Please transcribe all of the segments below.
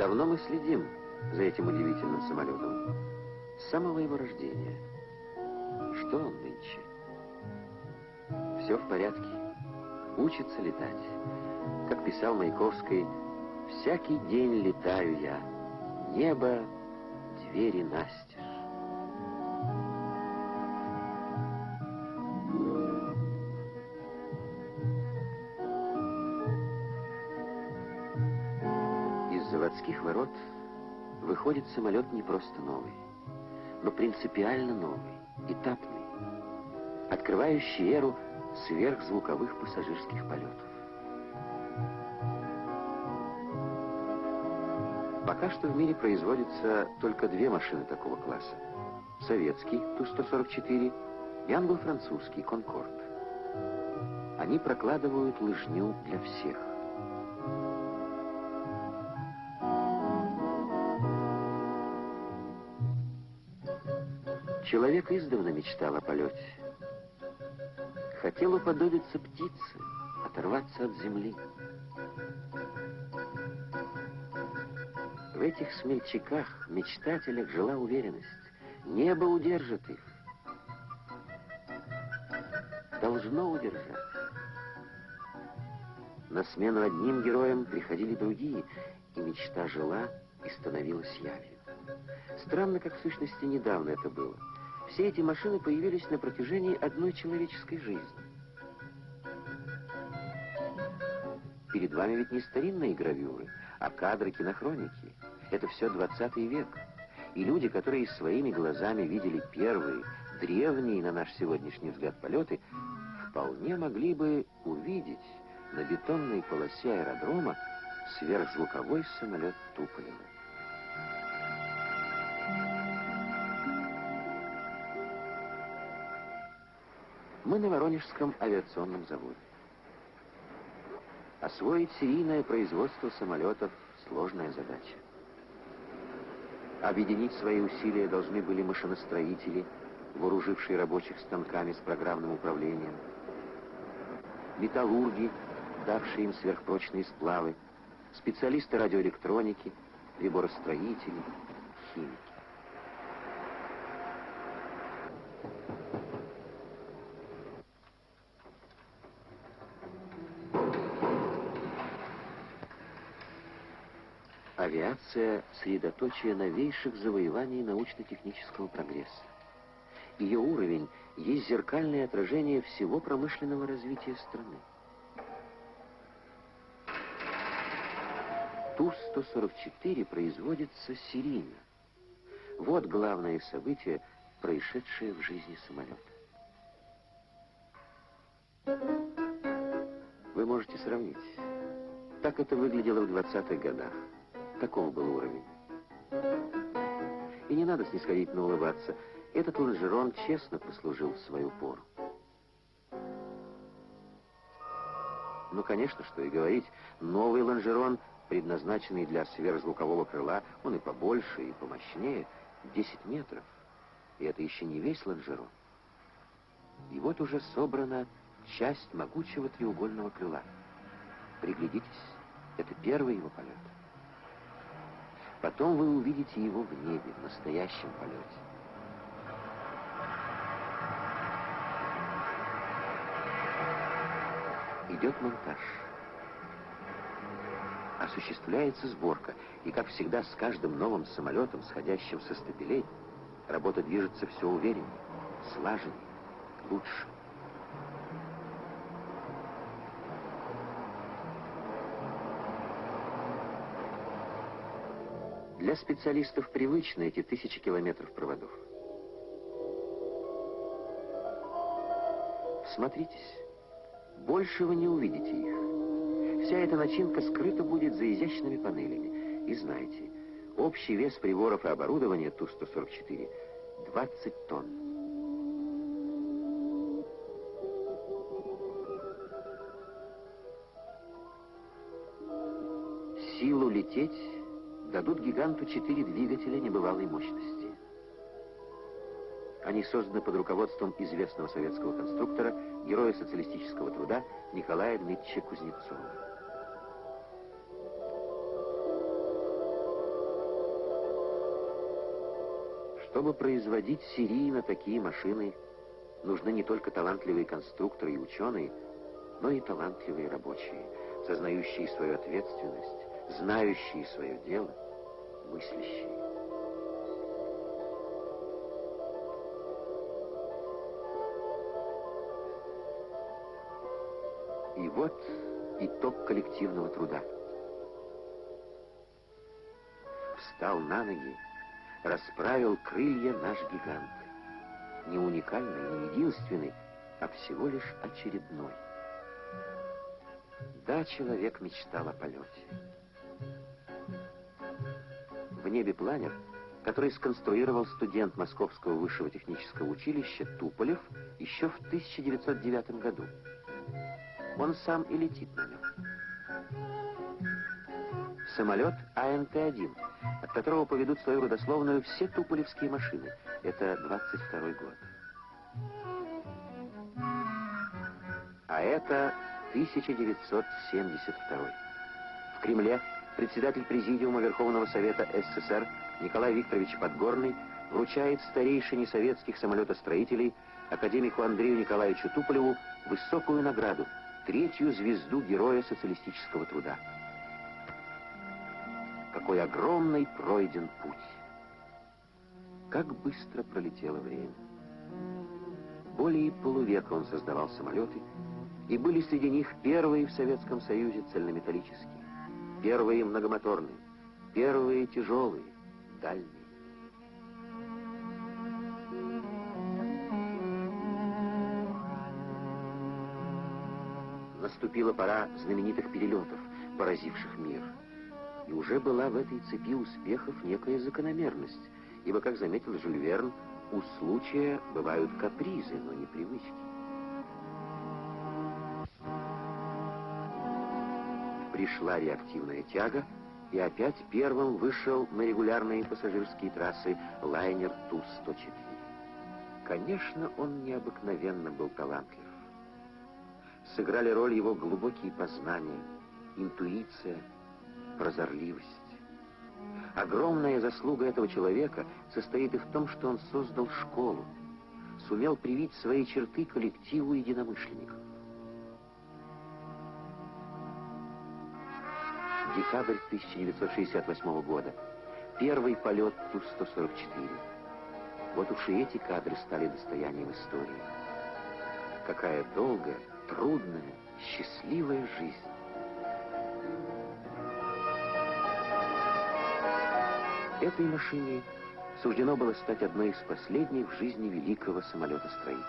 Давно мы следим за этим удивительным самолетом. С самого его рождения. Что он нынче? Все в порядке. Учится летать. Как писал Маяковский, «Всякий день летаю я. Небо, двери настежь». Из заводских ворот выходит самолет не просто новый, но принципиально новый, этапный, открывающий эру сверхзвуковых пассажирских полетов. Пока что в мире производится только две машины такого класса. Советский Ту-144 и англо-французский Конкорд. Они прокладывают лыжню для всех. Человек издавна мечтал о полете. Хотел уподобиться птице, оторваться от земли. В этих смельчаках, мечтателях жила уверенность. Небо удержит их. Должно удержать. На смену одним героям приходили другие, и мечта жила и становилась явью. Странно, как в сущности недавно это было. Все эти машины появились на протяжении одной человеческой жизни. Перед вами ведь не старинные гравюры, а кадры кинохроники. Это все 20 век. И люди, которые своими глазами видели первые, древние, на наш сегодняшний взгляд, полеты, вполне могли бы увидеть на бетонной полосе аэродрома сверхзвуковой самолет Туполева. Мы на Воронежском авиационном заводе. Освоить серийное производство самолетов – сложная задача. Объединить свои усилия должны были машиностроители, вооружившие рабочих станками с программным управлением, металлурги, давшие им сверхпрочные сплавы, специалисты радиоэлектроники, приборостроители, химики. Авиация – средоточие новейших завоеваний научно-технического прогресса. Ее уровень есть зеркальное отражение всего промышленного развития страны. Ту-144 производится серийно. Вот главное событие, происшедшее в жизни самолета. Вы можете сравнить. Так это выглядело в 20-х годах. Таков был уровень. И не надо снисходительно улыбаться. Этот лонжерон честно послужил в свою пору. Ну, конечно, что и говорить. Новый лонжерон, предназначенный для сверхзвукового крыла, он и побольше, и помощнее, 10 метров. И это еще не весь лонжерон. И вот уже собрана часть могучего треугольного крыла. Приглядитесь, это первый его полет. Потом вы увидите его в небе, в настоящем полете. Идет монтаж. Осуществляется сборка. И, как всегда, с каждым новым самолетом, сходящим со стапелей, работа движется все увереннее, слаженнее, лучше. Для специалистов привычны эти тысячи километров проводов. Всмотритесь, больше вы не увидите их. Вся эта начинка скрыта будет за изящными панелями. И знайте, общий вес приборов и оборудования Ту-144 – 20 тонн. Силу лететь дадут гиганту 4 двигателя небывалой мощности. Они созданы под руководством известного советского конструктора, героя социалистического труда Николая Дмитриевича Кузнецова. Чтобы производить серийно такие машины, нужны не только талантливые конструкторы и ученые, но и талантливые рабочие, сознающие свою ответственность, знающие свое дело, мыслящие. И вот итог коллективного труда. Встал на ноги, расправил крылья наш гигант. Не уникальный, не единственный, а всего лишь очередной. Да, человек мечтал о полете. В небе планер, который сконструировал студент Московского высшего технического училища Туполев еще в 1909 году. Он сам и летит на нем. Самолет АНТ-1, от которого поведут свою родословную все туполевские машины. Это 22-й год. А это 1972. В Кремле председатель Президиума Верховного Совета СССР Николай Викторович Подгорный вручает старейшине советских самолетостроителей, академику Андрею Николаевичу Туполеву, высокую награду, 3-ю звезду Героя социалистического труда. Какой огромный пройден путь! Как быстро пролетело время! Более полувека он создавал самолеты, и были среди них первые в Советском Союзе цельнометаллические, первые многомоторные, первые тяжелые, дальние. Наступила пора знаменитых перелетов, поразивших мир. И уже была в этой цепи успехов некая закономерность, ибо, как заметил Жюль Верн, у случая бывают капризы, но не привычки. Пришла реактивная тяга, и опять первым вышел на регулярные пассажирские трассы лайнер Ту-104. Конечно, он необыкновенно был талантлив. Сыграли роль его глубокие познания, интуиция, прозорливость. Огромная заслуга этого человека состоит и в том, что он создал школу, сумел привить свои черты коллективу единомышленников. Декабрь 1968 года. Первый полет Ту-144. Вот уж и эти кадры стали достоянием истории. Какая долгая, трудная, счастливая жизнь. Этой машине суждено было стать одной из последних в жизни великого самолетостроителя.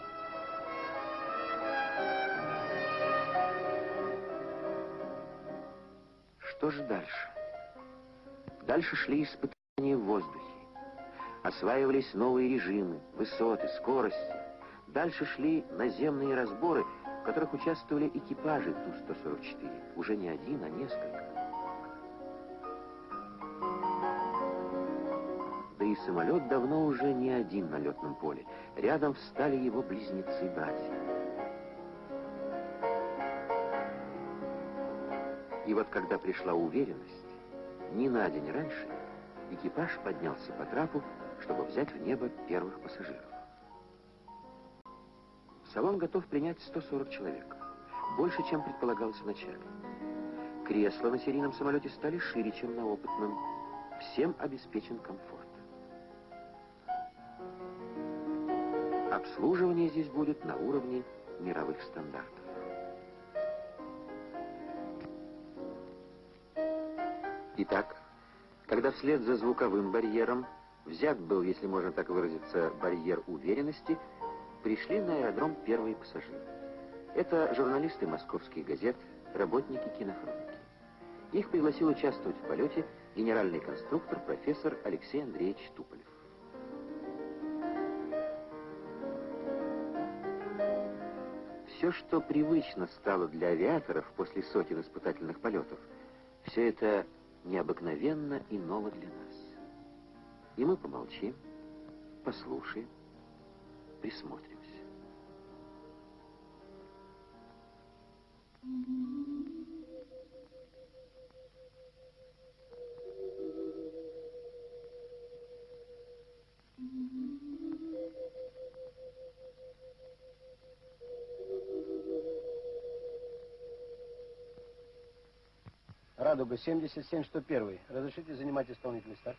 Что же дальше? Дальше шли испытания в воздухе. Осваивались новые режимы, высоты, скорости. Дальше шли наземные разборы, в которых участвовали экипажи Ту-144. Уже не один, а несколько. Да и самолет давно уже не один на летном поле. Рядом встали его близнецы-братья. И вот когда пришла уверенность, ни на день раньше экипаж поднялся по трапу, чтобы взять в небо первых пассажиров. Салон готов принять 140 человек. Больше, чем предполагалось вначале. Кресла на серийном самолете стали шире, чем на опытном. Всем обеспечен комфорт. Обслуживание здесь будет на уровне мировых стандартов. Итак, когда вслед за звуковым барьером взят был, если можно так выразиться, барьер уверенности, пришли на аэродром первые пассажиры. Это журналисты московских газет, работники кинохроники. Их пригласил участвовать в полете генеральный конструктор профессор Алексей Андреевич Туполев. Все, что привычно стало для авиаторов после сотен испытательных полетов, все это необыкновенно и ново для нас. И мы помолчим, послушаем, присмотримся. Радуга, 77-101. Разрешите занимать исполнительный старт?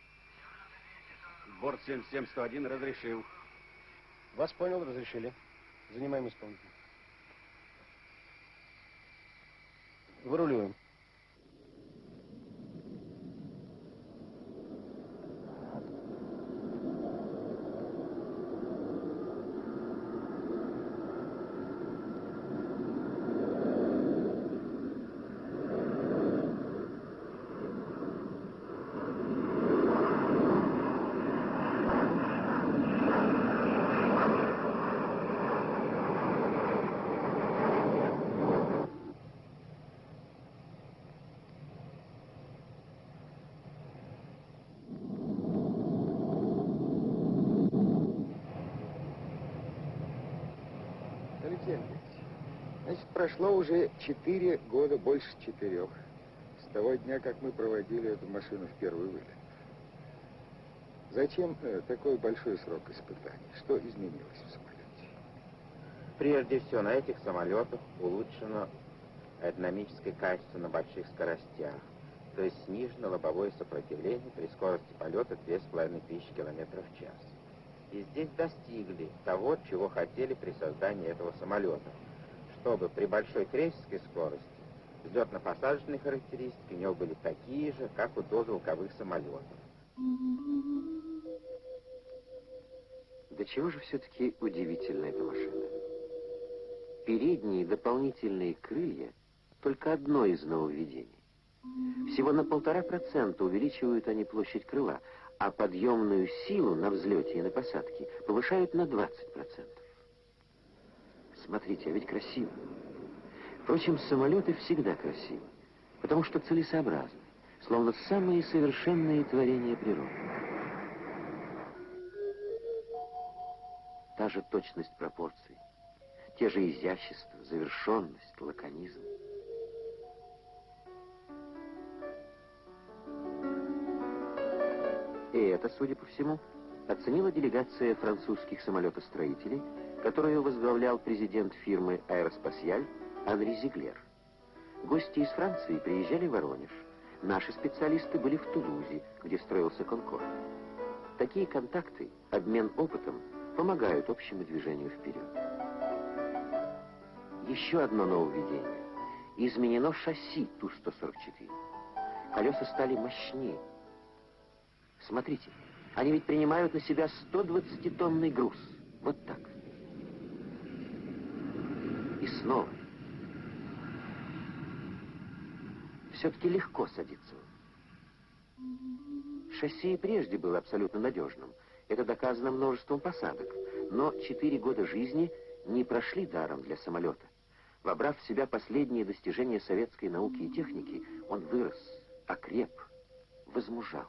Борт 77-101 разрешил. Вас понял, разрешили. Занимаем исполнитель. Вырулюем. Значит, прошло уже 4 года, больше 4, с того дня, как мы проводили эту машину в первый вылет. Зачем такой большой срок испытаний? Что изменилось в самолете? Прежде всего, на этих самолетах улучшено аэродинамическое качество на больших скоростях, то есть снижено лобовое сопротивление при скорости полета 2500 км в час. И здесь достигли того, чего хотели при создании этого самолета, чтобы при большой крейсерской скорости взлетно-посадочные характеристики у него были такие же, как у дозвуковых самолетов. Да чего же все-таки удивительна эта машина? Передние дополнительные крылья — только одно из нововведений. Всего на 1,5% увеличивают они площадь крыла, а подъемную силу на взлете и на посадке повышают на 20%. Смотрите, а ведь красиво. Впрочем, самолеты всегда красивы, потому что целесообразны, словно самые совершенные творения природы. Та же точность пропорций, те же изящество, завершенность, лаконизм. И это, судя по всему, оценила делегация французских самолетостроителей, которую возглавлял президент фирмы «Аэроспасиаль» Анри Зиглер. Гости из Франции приезжали в Воронеж. Наши специалисты были в Тулузе, где строился «Конкорд». Такие контакты, обмен опытом, помогают общему движению вперед. Еще одно нововведение. Изменено шасси Ту-144. Колеса стали мощнее. Смотрите, они ведь принимают на себя 120-тонный груз. Вот так. И снова. Все-таки легко садиться. Шасси и прежде было абсолютно надежным. Это доказано множеством посадок. Но 4 года жизни не прошли даром для самолета. Вобрав в себя последние достижения советской науки и техники, он вырос, окреп, возмужал.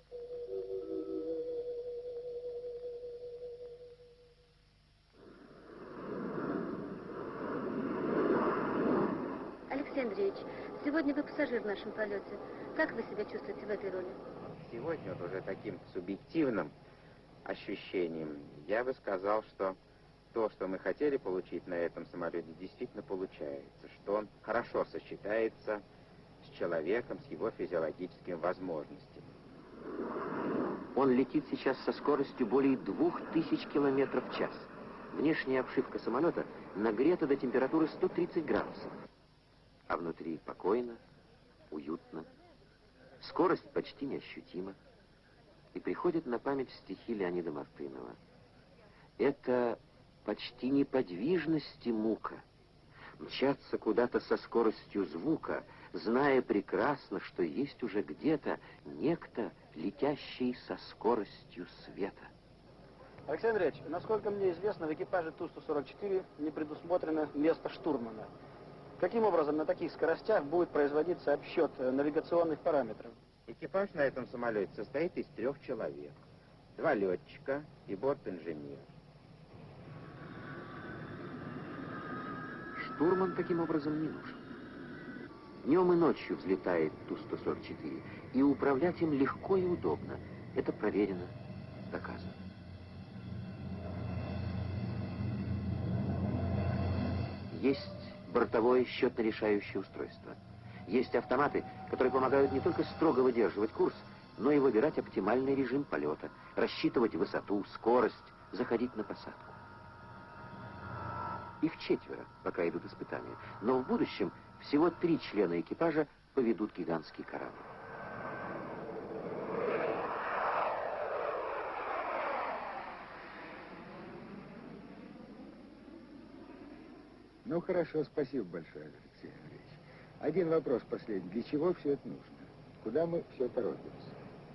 Алексей Андреевич, сегодня вы пассажир в нашем полете. Как вы себя чувствуете в этой роли? Сегодня вот уже таким субъективным ощущением я бы сказал, что то, что мы хотели получить на этом самолете, действительно получается, что он хорошо сочетается с человеком, с его физиологическими возможностями. Он летит сейчас со скоростью более 2000 км в час. Внешняя обшивка самолета нагрета до температуры 130 градусов. А внутри покойно, уютно. Скорость почти неощутима. И приходит на память стихи Леонида Мартынова. Это почти неподвижность и мука. Мчаться куда-то со скоростью звука, зная прекрасно, что есть уже где-то некто, летящий со скоростью света. Алексей Андреевич, насколько мне известно, в экипаже Ту-144 не предусмотрено место штурмана. Каким образом на таких скоростях будет производиться обсчет навигационных параметров? Экипаж на этом самолете состоит из 3 человек. 2 летчика и борт-инженер. Штурман таким образом не нужен. Днем и ночью взлетает Ту-144, и управлять им легко и удобно. Это проверено, доказано. Есть бортовое счетно-решающее устройство. Есть автоматы, которые помогают не только строго выдерживать курс, но и выбирать оптимальный режим полета, рассчитывать высоту, скорость, заходить на посадку. Их 4, пока идут испытания, но в будущем всего 3 члена экипажа поведут гигантский корабль. Ну, хорошо, спасибо большое, Алексей Андреевич. Один вопрос последний. Для чего все это нужно? Куда мы все торопимся?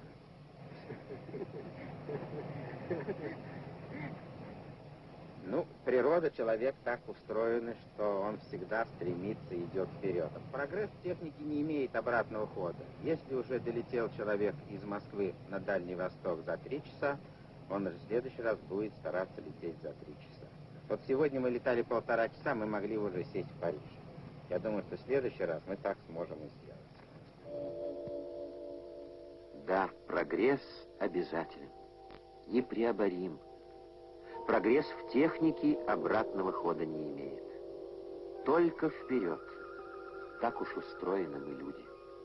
Ну, природа, человек так устроен, что он всегда стремится и идет вперед. Прогресс техники не имеет обратного хода. Если уже долетел человек из Москвы на Дальний Восток за 3 часа, он в следующий раз будет стараться лететь за 3 часа. Вот сегодня мы летали 1,5 часа, мы могли уже сесть в Париж. Я думаю, что в следующий раз мы так сможем и сделать. Да, прогресс обязателен, непреоборим. Прогресс в технике обратного хода не имеет. Только вперед. Так уж устроены мы, люди.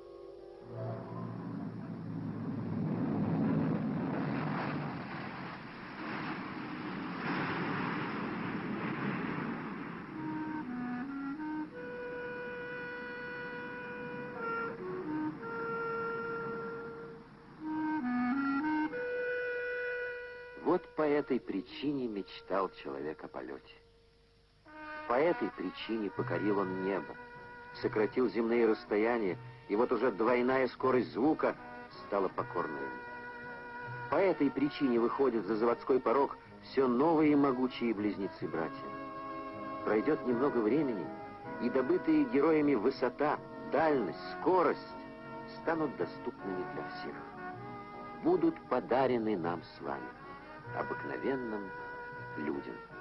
Вот по этой причине мечтал человек о полете. По этой причине покорил он небо, сократил земные расстояния, и вот уже двойная скорость звука стала покорна ему. По этой причине выходят за заводской порог все новые могучие близнецы-братья. Пройдет немного времени, и добытые героями высота, дальность, скорость станут доступными для всех. Будут подарены нам с вами, обыкновенным людям.